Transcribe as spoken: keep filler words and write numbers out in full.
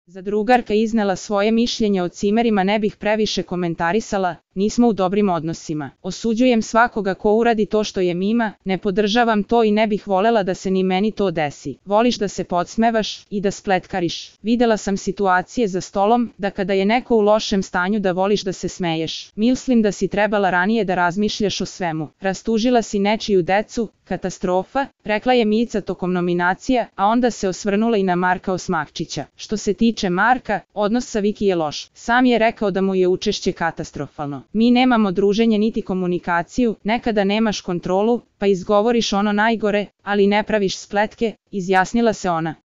Za drugarka iznela svoje mišljenje o cimerima ne bih previše komentarisala, nismo u dobrim odnosima. Osuđujem svakoga ko uradi to što je mima, ne podržavam to i ne bih volela da se ni meni to desi. Voliš da se podsmevaš i da spletkariš. Videla sam situacije za stolom, da kada je neko u lošem stanju da voliš da se smeješ. Mislim da si trebala ranije da razmišljaš o svemu. Rastužila si nečiju decu, katastrofa, rekla je Mica tokom nominacija, a onda se osvrnula i na Marka Osmakčića. Što se tiče Marka, odnos sa Viki je loš. Sam je rekao da mu je učešće katastrofalno. Mi nemamo druženje niti komunikaciju, nekada nemaš kontrolu, pa izgovoriš ono najgore, ali ne praviš spletke, izjasnila se ona.